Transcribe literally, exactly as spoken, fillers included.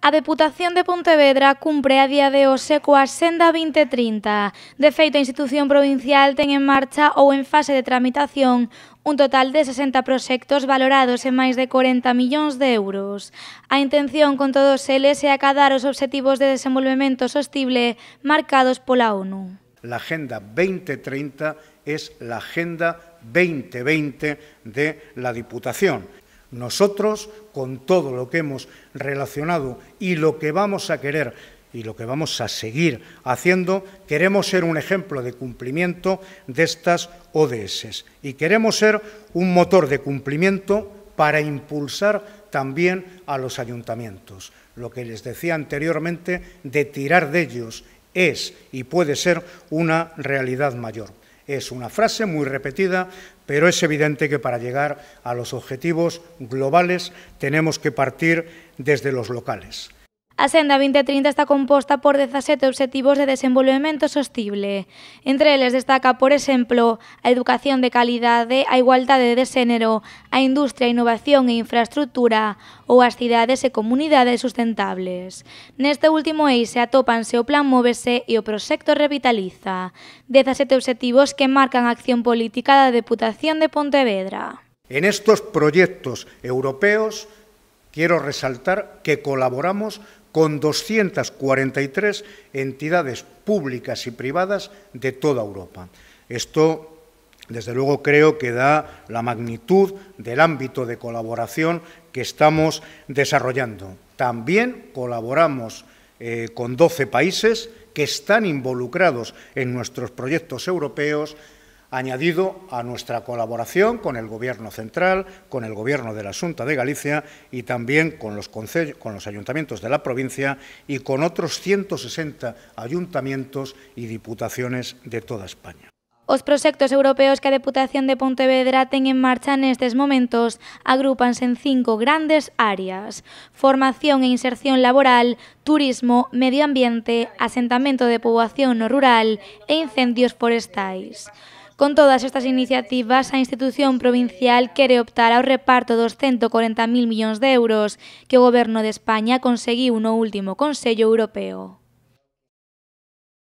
A Deputación de Pontevedra cumpre a día de hoxe coa Senda vinte trinta. De feito, a institución provincial ten en marcha ou en fase de tramitación un total de sesenta proxectos valorados en máis de corenta millóns de euros. A intención con todos eles é acadar os obxectivos de desenvolvemento sostible marcados pola ONU. La Agenda veinte treinta es la Agenda veinte veinte de la Diputación. Nosotros, con todo lo que hemos relacionado y lo que vamos a querer y lo que vamos a seguir haciendo, queremos ser un ejemplo de cumplimiento de estas O D S y queremos ser un motor de cumplimiento para impulsar también a los ayuntamientos. Lo que les decía anteriormente, de tirar de ellos es y puede ser una realidad mayor. Es una frase muy repetida, pero es evidente que para llegar a los objetivos globales tenemos que partir desde los locales. A Senda vinte trinta está composta por dezasete obxectivos de desenvolvemento sostible. Entre eles destaca, por exemplo, a educación de calidade, a igualdade de xénero, a industria, innovación e infraestructura ou as cidades e comunidades sustentables. Neste último eixe atópanse o Plan Móvese e o Proxecto Revitaliza, dezasete obxectivos que marcan a acción política da Deputación de Pontevedra. En estos proyectos europeos quiero resaltar que colaboramos con doscientas cuarenta y tres entidades públicas y privadas de toda Europa. Esto, desde luego, creo que da la magnitud del ámbito de colaboración que estamos desarrollando. También colaboramos eh, con doce países que están involucrados en nuestros proyectos europeos, añadido a nuestra colaboración con el Gobierno central, con el Gobierno de la Xunta de Galicia y también con los, con los ayuntamientos de la provincia y con otros ciento sesenta ayuntamientos y diputaciones de toda España. Os proxectos europeos que a Deputación de Pontevedra ten en marcha nestes momentos agrúpanse en cinco grandes áreas: formación e inserción laboral, turismo, medio ambiente, asentamento de poboación no rural e incendios forestais. Con todas estas iniciativas, a institución provincial quere optar ao reparto dos ciento corenta mil millóns de euros que o Goberno de España conseguiu no último Consello Europeo.